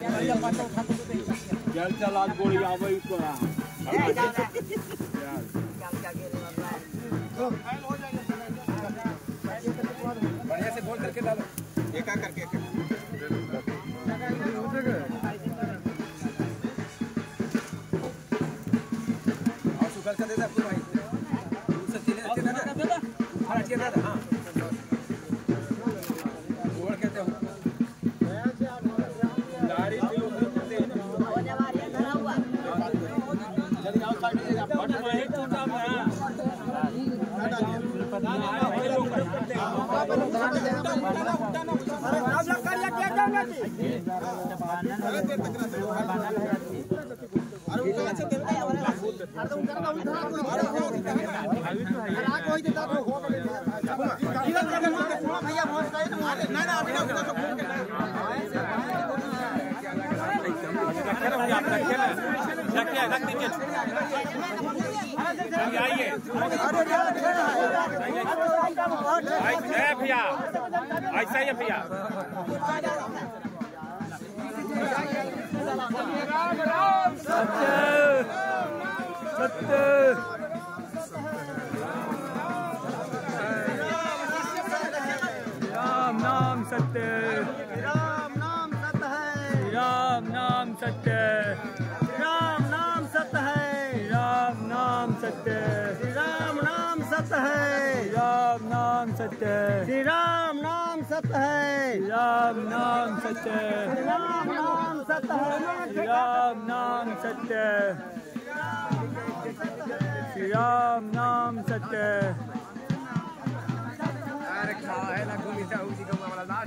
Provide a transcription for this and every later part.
चल चल आज गोली आवई को बढ़िया से बोल करके डालो एक करके और सुगर का दे दे भाई दूसरा चीज अच्छे दादा हर अच्छे दादा हां गोल कहते हो गाड़ी किलो करते हैं और जवारिया धरा हुआ जल्दी आओ काट दीजिए फट में टूटा में आप लोग कर लिया जाओ ना जी अरे उनका अच्छा दे अरे उनका ना उनका अरे कोई देता तो हो भैया बहुत सही ना ना अभी ना तो फोन करना रख दीजिए आइए भैया ऐसा ही है भैया सत्य सत्य राम नाम सत्य राम नाम सत्य है राम नाम सत्य राम नाम सत्य है राम नाम सत्य राम नाम सत्य है राम नाम सत्य राम नाम सत्य है राम नाम सत्य राम नाम सत्य है राम नाम सत्य राम नाम सत्य अरे खा है ना गोली से उसी का वाला लास्ट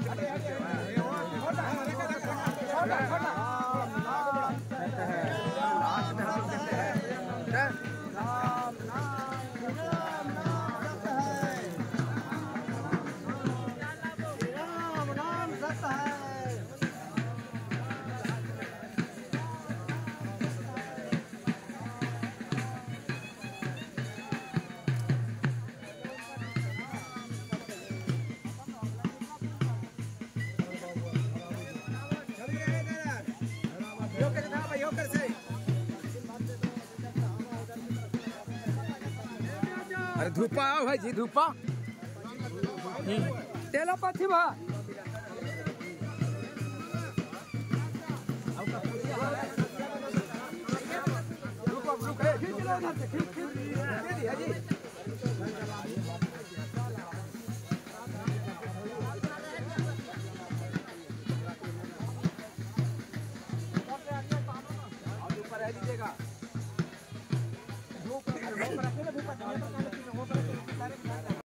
अरे धूपा भाई जी धूपा तेला पाथी बा ऊपर रह दीजिएगा धूप